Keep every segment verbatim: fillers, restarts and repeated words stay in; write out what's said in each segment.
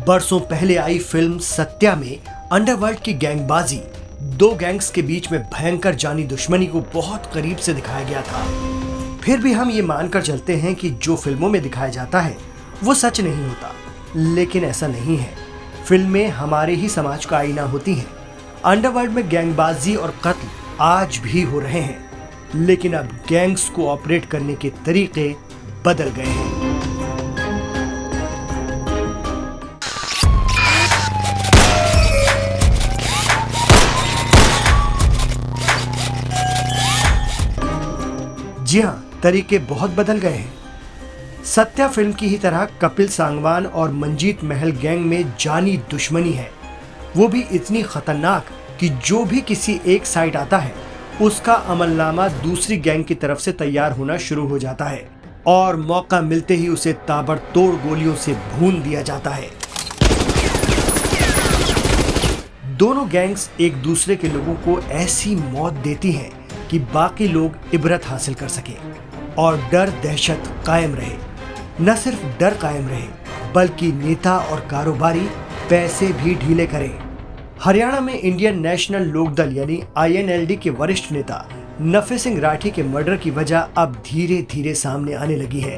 बरसों पहले आई फिल्म सत्या में अंडरवर्ल्ड की गैंगबाजी, दो गैंग्स के बीच में भयंकर जानी दुश्मनी को बहुत करीब से दिखाया गया था। फिर भी हम ये मानकर चलते हैं कि जो फिल्मों में दिखाया जाता है वो सच नहीं होता, लेकिन ऐसा नहीं है। फिल्में हमारे ही समाज का आईना होती हैं। अंडरवर्ल्ड में गैंगबाजी और कत्ल आज भी हो रहे हैं, लेकिन अब गैंग्स को ऑपरेट करने के तरीके बदल गए हैं। जी हाँ, तरीके बहुत बदल गए हैं। सत्या फिल्म की ही तरह कपिल सांगवान और मंजीत महल गैंग में जानी दुश्मनी है, वो भी इतनी खतरनाक कि जो भी किसी एक साइड आता है उसका अमलनामा दूसरी गैंग की तरफ से तैयार होना शुरू हो जाता है और मौका मिलते ही उसे ताबड़तोड़ गोलियों से भून दिया जाता है। दोनों गैंग्स एक दूसरे के लोगों को ऐसी मौत देती हैं कि बाकी लोग इबरत हासिल कर सके और डर दहशत कायम रहे। न सिर्फ डर कायम रहे, बल्कि नेता और कारोबारी पैसे भी ढीले करें। हरियाणा में इंडियन नेशनल लोकदल यानी आई एन एल डी के वरिष्ठ नेता नफे सिंह राठी के मर्डर की वजह अब धीरे धीरे सामने आने लगी है।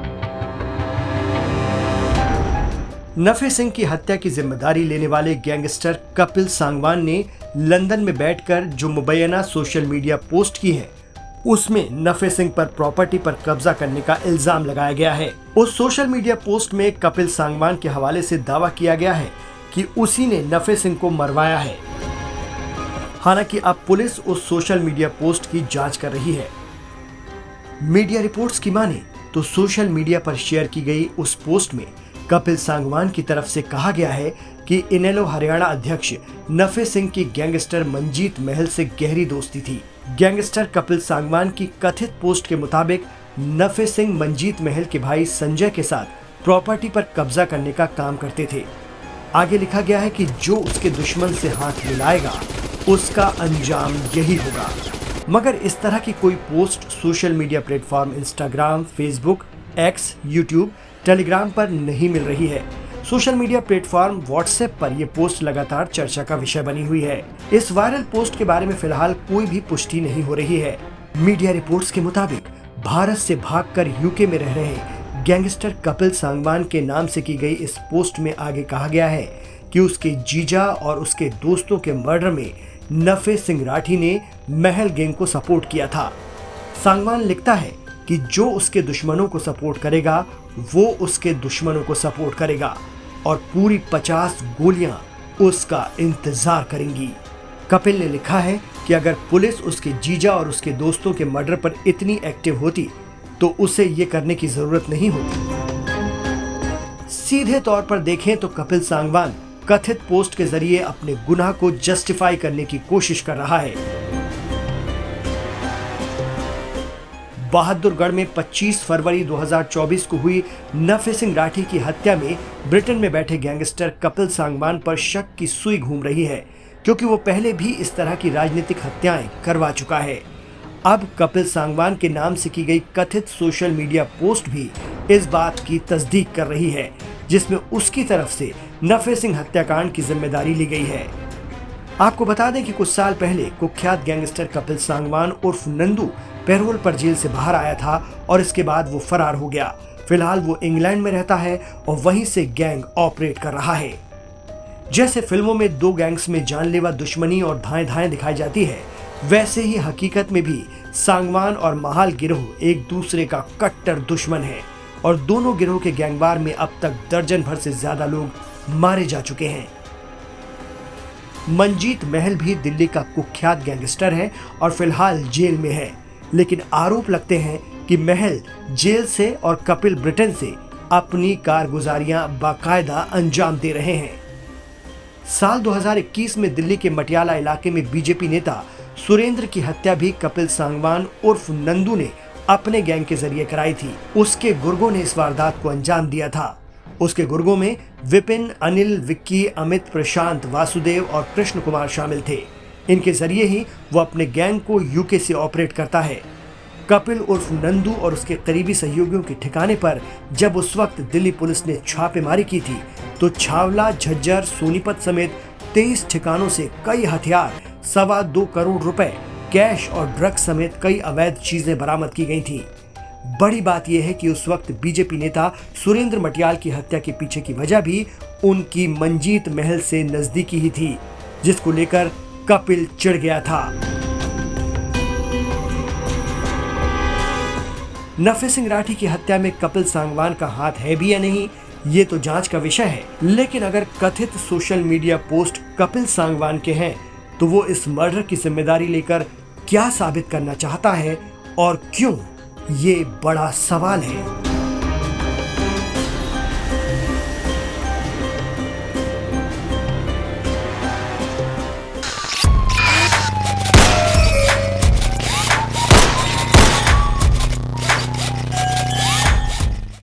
नफे सिंह की हत्या की जिम्मेदारी लेने वाले गैंगस्टर कपिल सांगवान ने लंदन में बैठकर जो मुबैना सोशल मीडिया पोस्ट की है, उसमें नफे सिंह पर प्रॉपर्टी पर कब्जा करने का इल्जाम लगाया गया है। उस सोशल मीडिया पोस्ट में कपिल सांगवान के हवाले से दावा किया गया है कि उसी ने नफे सिंह को मरवाया है। हालांकि अब पुलिस उस सोशल मीडिया पोस्ट की जांच कर रही है। मीडिया रिपोर्ट्स की माने तो सोशल मीडिया पर शेयर की गई उस पोस्ट में कपिल सांगवान की तरफ से कहा गया है कि इनेलो हरियाणा अध्यक्ष नफे सिंह की गैंगस्टर मंजीत महल से गहरी दोस्ती थी। गैंगस्टर कपिल सांगवान की कथित पोस्ट के मुताबिक नफे सिंह मंजीत महल के भाई संजय के साथ प्रॉपर्टी पर कब्जा करने का काम करते थे। आगे लिखा गया है कि जो उसके दुश्मन से हाथ मिलाएगा उसका अंजाम यही होगा। मगर इस तरह की कोई post social media platform Instagram, Facebook, X, YouTube, Telegram पर नहीं मिल रही है। सोशल मीडिया प्लेटफॉर्म व्हाट्सएप पर यह पोस्ट लगातार चर्चा का विषय बनी हुई है। इस वायरल पोस्ट के बारे में फिलहाल कोई भी पुष्टि नहीं हो रही है। मीडिया रिपोर्ट्स के मुताबिक भारत से भागकर यूके में रह रहे गैंगस्टर कपिल सांगवान के नाम से की गई इस पोस्ट में आगे कहा गया है कि उसके जीजा और उसके दोस्तों के मर्डर में नफे सिंह राठी ने महल गैंग को सपोर्ट किया था। सांगवान लिखता है कि जो उसके दुश्मनों को सपोर्ट करेगा वो उसके दुश्मनों को सपोर्ट करेगा और पूरी पचास गोलियां उसका इंतजार करेंगी। कपिल ने लिखा है कि अगर पुलिस उसके जीजा और उसके दोस्तों के मर्डर पर इतनी एक्टिव होती तो उसे ये करने की जरूरत नहीं होती। सीधे तौर पर देखें तो कपिल सांगवान कथित पोस्ट के जरिए अपने गुनाह को जस्टिफाई करने की कोशिश कर रहा है। बहादुरगढ़ में पच्चीस फरवरी दो हज़ार चौबीस को हुई नफे सिंह राठी की हत्या में ब्रिटेन में बैठे गैंगस्टर कपिल सांगवान पर शक की सुई घूम रही है, क्योंकि वो पहले भी इस तरह की राजनीतिक हत्याएं करवा चुका है। अब कपिल सांगवान के नाम से की गई कथित सोशल मीडिया पोस्ट भी इस बात की तस्दीक कर रही है, जिसमें उसकी तरफ से नफे सिंह हत्याकांड की जिम्मेदारी ली गई है। आपको बता दें कि कुछ साल पहले कुख्यात गैंगस्टर कपिल सांगवान उर्फ नंदू पैरोल पर जेल से बाहर आया था और इसके बाद वो फरार हो गया। फिलहाल वो इंग्लैंड में रहता है और वहीं से गैंग ऑपरेट कर रहा है। जैसे फिल्मों में दो गैंग्स में जानलेवा दुश्मनी और धाएं धाएं दिखाई जाती है, वैसे ही हकीकत में भी सांगवान और महाल गिरोह एक दूसरे का कट्टर दुश्मन है और दोनों गिरोह के गैंगवार में अब तक दर्जन भर से ज्यादा लोग मारे जा चुके हैं। मंजीत महल भी दिल्ली का कुख्यात गैंगस्टर है और फिलहाल जेल में है, लेकिन आरोप लगते हैं कि महल जेल से और कपिल ब्रिटेन से अपनी कारगुजारियां बाकायदा अंजाम दे रहे हैं। साल दो हज़ार इक्कीस में दिल्ली के मटियाला इलाके में बीजेपी नेता सुरेंद्र की हत्या भी कपिल सांगवान उर्फ नंदू ने अपने गैंग के जरिए कराई थी। उसके गुर्गों ने इस वारदात को अंजाम दिया था। उसके गुर्गों में विपिन, अनिल, विक्की, अमित, प्रशांत, वासुदेव और कृष्ण कुमार शामिल थे। इनके जरिए ही वो अपने गैंग को यूके से ऑपरेट करता है। कपिल उर्फ नंदू और उसके करीबी सहयोगियों के ठिकाने पर जब उस वक्त दिल्ली पुलिस ने छापेमारी की थी तो छावला, झज्जर, सोनीपत समेत तेईस ठिकानों से कई हथियार, सवा दो करोड़ रुपए, कैश और ड्रग्स समेत कई अवैध चीजें बरामद की गई थी। बड़ी बात यह है कि उस वक्त बीजेपी नेता सुरेंद्र मटियाल की हत्या के पीछे की वजह भी उनकी मंजीत महल से नजदीकी ही थी, जिसको लेकर कपिल चिढ़ गया था। नफे सिंह राठी की हत्या में कपिल सांगवान का हाथ है भी या नहीं, ये तो जांच का विषय है। लेकिन अगर कथित social media post Kapil Sangwan के हैं तो वो इस मर्डर की जिम्मेदारी लेकर क्या साबित करना चाहता है और क्यों, ये बड़ा सवाल है।